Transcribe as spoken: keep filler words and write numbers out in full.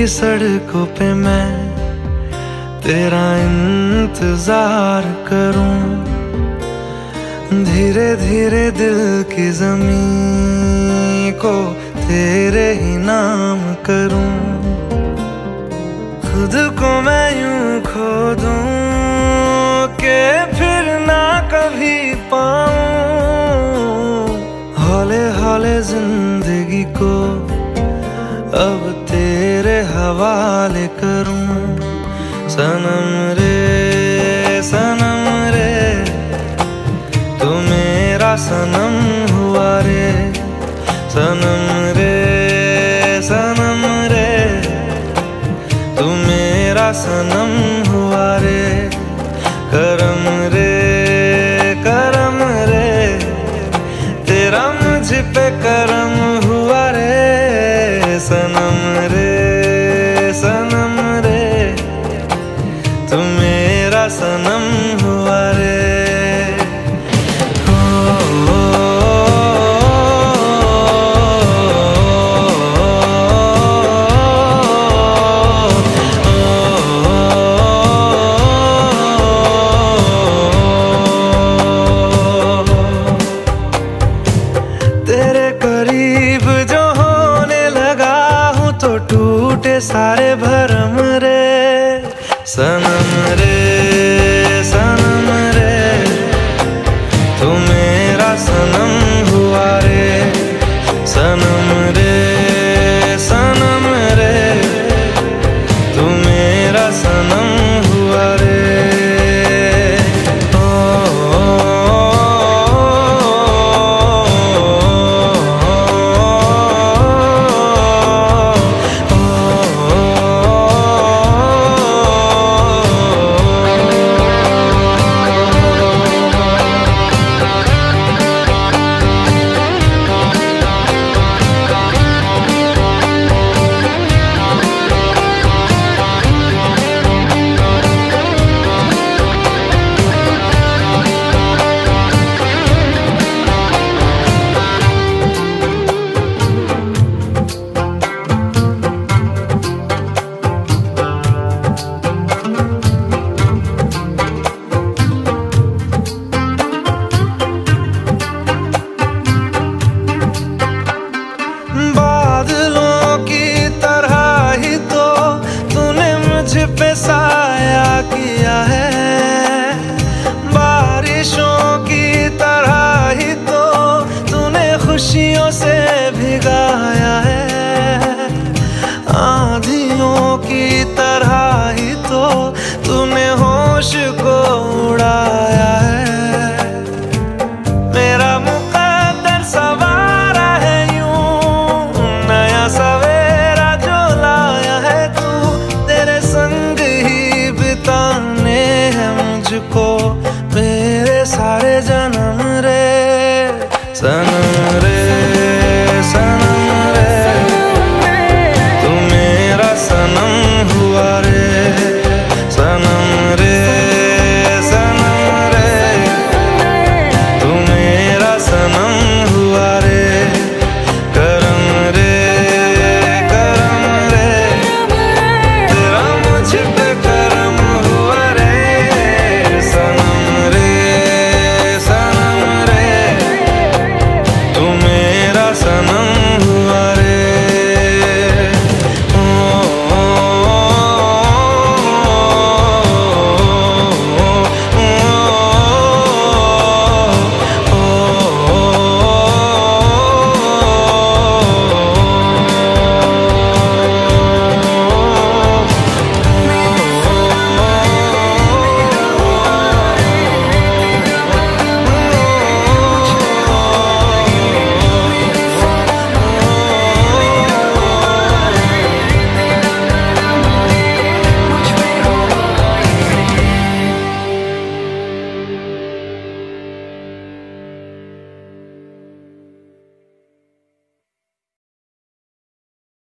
की सड़कों पे मैं तेरा इंतजार करूं, धीरे धीरे दिल की ज़मीं को तेरे ही नाम करूं। खुद को मैं यूं खो दूं कि फिर ना कभी पाऊं, हौले हौले जिंदगी को अब तेरे हवाले करूं। सनम रे सनम रे तू मेरा सनम हुआ रे, सनम रे सनम रे तू मेरा सनम हुआ रे। करम रे करम रे तेरा मुझ पे करम हुआ रे, सनम रे सनम रे तू मेरा सनम हुआ रे। तेरे करीब जो होने लगा हूँ तो टूटे सारे भरम रे, सनम रे